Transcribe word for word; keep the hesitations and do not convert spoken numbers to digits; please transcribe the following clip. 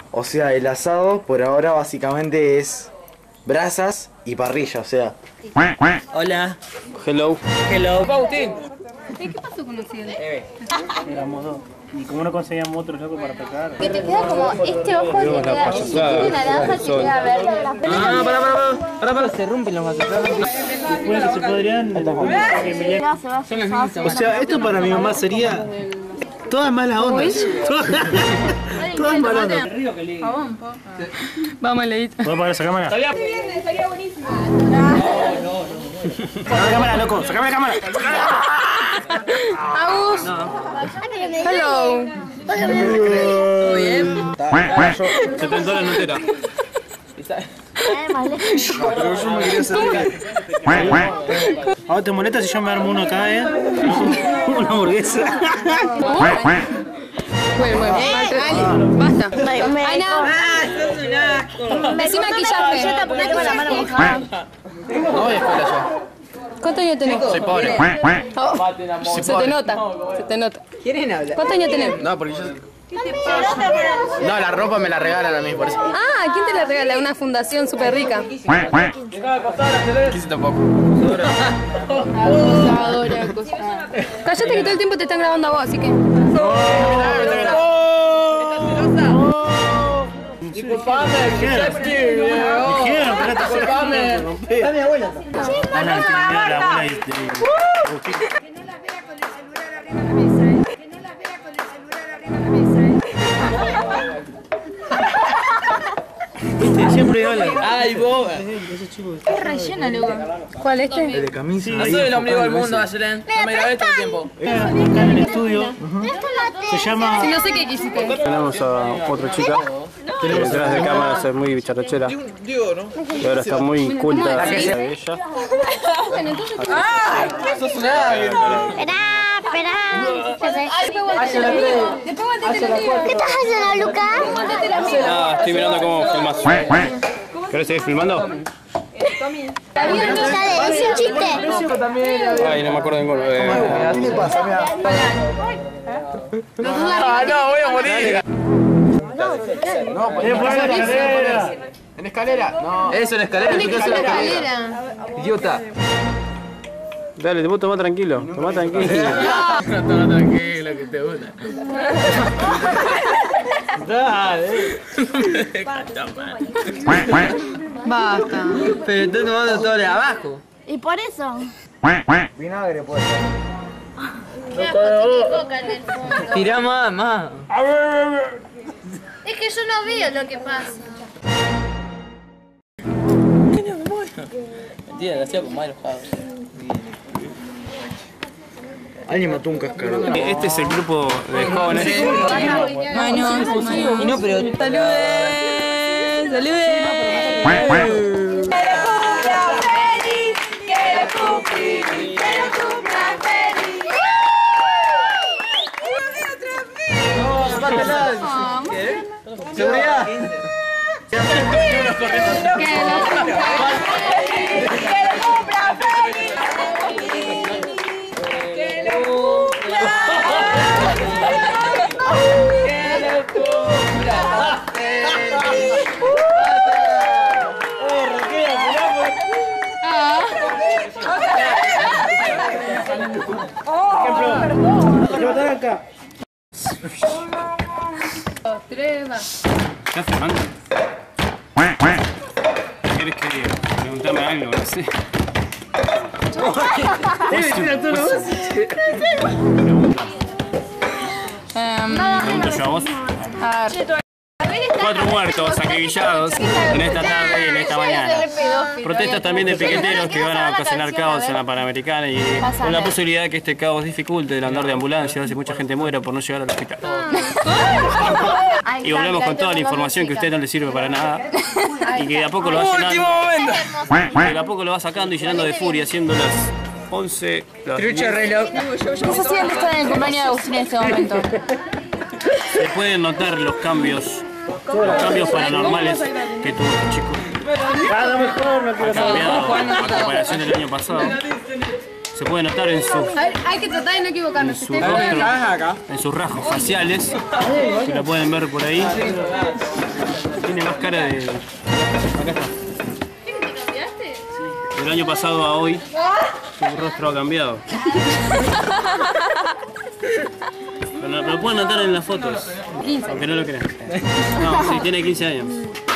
O sea, el asado por ahora básicamente es brasas y parrilla, o sea. Hola. Hello. Hello. Pautín. ¿Qué pasó con los cielos? Éramos dos. Y como no conseguíamos otros locos para tocar. Que te queda como este ojo que te queda este naranja que queda verde. Ah, para, para, para, para, para, se rompen los vasos. Bueno, se podrían. O sea, esto para mi mamá sería todas malas ondas. Todas, todas malas ondas. Vamos, Leito. ¿Puedo apagar esa cámara? Estaría bien, estaría buenísimo. Sacame la cámara, loco. Sacame la cámara. Agus. Hello. ¿Todo bien? Se tentó la notera. Pero yo me quería saber. ¿Ahora te molesta si yo me armo uno acá, eh? Una hamburguesa. Bueno, bueno. Basta. Ana. Decí maquillarme. Porque tengo la mano mojada. No voy a escuela yo. ¿Cuántos años tenés? Soy pobre. Oh, se te nota. Se te nota. ¿Quieren hablar? ¿Cuántos años tenés? No, porque yo. No, la ropa me la regalan a mí, por eso. Ah, ¿quién te la regala? Una fundación súper rica. Quise tampoco. Acosadora, acosadora. Cállate que todo el tiempo te están grabando a vos, así que. Disculpame, chef tío. Dijeron, espérate, Disculpame. Está mi abuela. Ana, viste, mira la abuela y te. Que no las vea con el celular arriba de la mesa, ¿eh? Que no las vea con el celular arriba de la mesa, ¿eh? Viste, siempre hablan. Ay, boba. Qué rellena, loco. ¿Cuál este? El de camisa. No soy el ombligo del mundo, Ayelen. No me grabé todo el tiempo. Acá en el estudio. Se llama. Sí, no sé qué quisiste. Tenemos a otra chica que detrás de cámaras es muy bicharachera Digo, ¿no? y ahora está muy culta de ella. Bueno, entonces. ¡Ah! ¡Sos una! Esperá, esperá. ¿Qué estás haciendo, Lucas? Ah, estoy mirando cómo filmas. ¿Querés seguir filmando? Dale, es un chiste. Ay, no me acuerdo de ninguno. Eh, ¿Qué le pasa? Mira. ¡Ah, no! ¡Voy a morir! No, pues ¡Eh, por la escalera! ¿En escalera? No. Eso, en escalera. Tiene que ser escalera. Idiota. dale, vos tomá tranquilo. Tomá tranquilo. Toma tranquilo, que te gusta. Dale. Basta. Pero estoy tomando todo de abajo. Y por eso. vinagre puede ser. Tirá más, más. Es que yo no veo lo que pasa. Mentira, lo hacía con más enojado. Alguien mató un cascarón. Este es el grupo de jóvenes. Ay, no. Y no, pero. ¡Saluden! ¡Saluden! ¡Seguridad! Acá. Tres, va. ¿Estás filmando? ¿Quieres que preguntarme algo? No sé. Pregunto yo a vos. A ver. Cuatro muertos acribillados en esta tarde y en esta mañana. Protestas también de piqueteros que van a ocasionar caos en la Panamericana y con la posibilidad de que este caos dificulte el andar de ambulancias y mucha gente muera por no llegar al hospital. Y volvemos con toda la información que a usted no le sirve para nada y que de a poco lo va llenando. Que de a poco lo va sacando y llenando de furia, siendo las once. Trucha reloj. ¿Qué se siente estar en el cumpleaños de Agustín en este momento? Se pueden notar los cambios, los cambios paranormales que tuvo este chico. Cada mejor no quiero Ha cambiado a comparación del año pasado. se puede notar en sus, Hay, hay que tratar de no equivocarnos. en su rostro, en sus rasgos faciales, que lo pueden ver por ahí. Tiene más cara de... Acá está. Del año pasado a hoy, su rostro ha cambiado. Pero lo pueden notar en las fotos, aunque no lo crean. No, sí, tiene quince años.